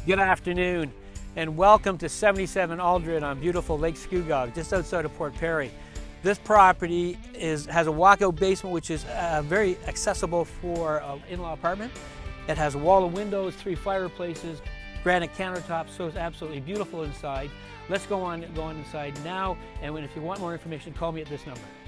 Good afternoon and welcome to 77 Aldred on beautiful Lake Scugog, just outside of Port Perry. This property has a walkout basement which is very accessible for an in-law apartment. It has a wall of windows, 3 fireplaces, granite countertops, so it's absolutely beautiful inside. Let's go on inside now, and if you want more information, call me at this number.